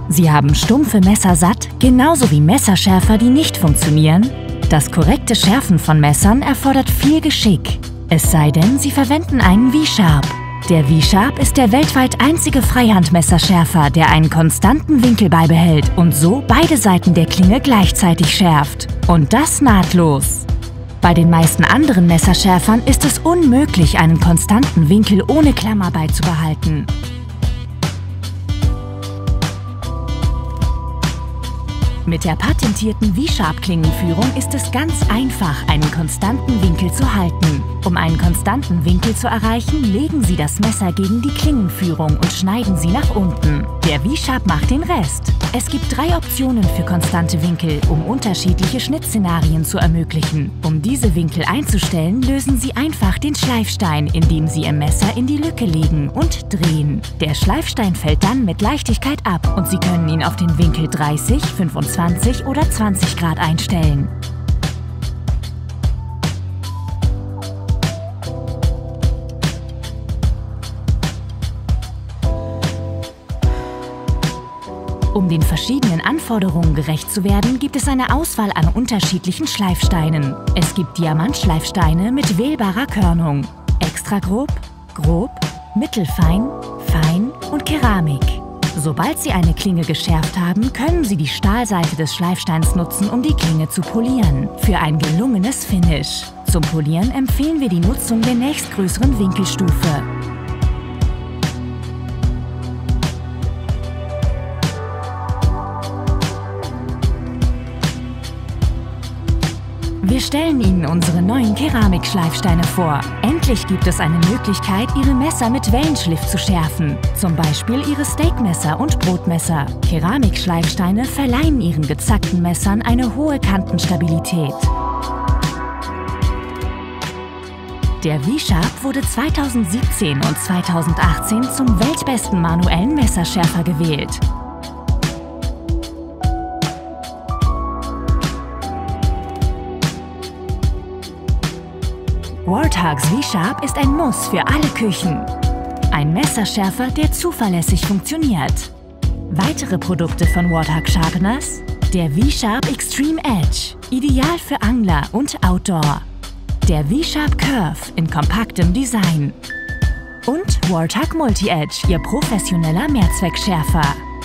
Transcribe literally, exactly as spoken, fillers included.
Sie haben stumpfe Messer satt, genauso wie Messerschärfer, die nicht funktionieren? Das korrekte Schärfen von Messern erfordert viel Geschick. Es sei denn, Sie verwenden einen V-Sharp. Der V-Sharp ist der weltweit einzige Freihandmesserschärfer, der einen konstanten Winkel beibehält und so beide Seiten der Klinge gleichzeitig schärft. Und das nahtlos. Bei den meisten anderen Messerschärfern ist es unmöglich, einen konstanten Winkel ohne Klammer beizubehalten. Mit der patentierten V-Sharp-Klingenführung ist es ganz einfach, einen konstanten Winkel zu halten. Um einen konstanten Winkel zu erreichen, legen Sie das Messer gegen die Klingenführung und schneiden sie nach unten. Der V-Sharp macht den Rest. Es gibt drei Optionen für konstante Winkel, um unterschiedliche Schnittszenarien zu ermöglichen. Um diese Winkel einzustellen, lösen Sie einfach den Schleifstein, indem Sie Ihr Messer in die Lücke legen und drehen. Der Schleifstein fällt dann mit Leichtigkeit ab und Sie können ihn auf den Winkel dreißig, fünfundzwanzig oder zwanzig Grad einstellen. Um den verschiedenen Anforderungen gerecht zu werden, gibt es eine Auswahl an unterschiedlichen Schleifsteinen. Es gibt Diamantschleifsteine mit wählbarer Körnung, extra grob, grob, mittelfein, fein und Keramik. Sobald Sie eine Klinge geschärft haben, können Sie die Stahlseite des Schleifsteins nutzen, um die Klinge zu polieren. Für ein gelungenes Finish. Zum Polieren empfehlen wir die Nutzung der nächstgrößeren Winkelstufe. Wir stellen Ihnen unsere neuen Keramikschleifsteine vor. Endlich gibt es eine Möglichkeit, Ihre Messer mit Wellenschliff zu schärfen. Zum Beispiel Ihre Steakmesser und Brotmesser. Keramikschleifsteine verleihen Ihren gezackten Messern eine hohe Kantenstabilität. Der V-Sharp wurde zweitausendsiebzehn und zweitausendachtzehn zum weltbesten manuellen Messerschärfer gewählt. Warthogs V-Sharp ist ein Muss für alle Küchen. Ein Messerschärfer, der zuverlässig funktioniert. Weitere Produkte von Warthog Sharpeners: der V-Sharp Extreme Edge, ideal für Angler und Outdoor. Der V-Sharp Curve in kompaktem Design. Und Warthog Multi-Edge, Ihr professioneller Mehrzweckschärfer.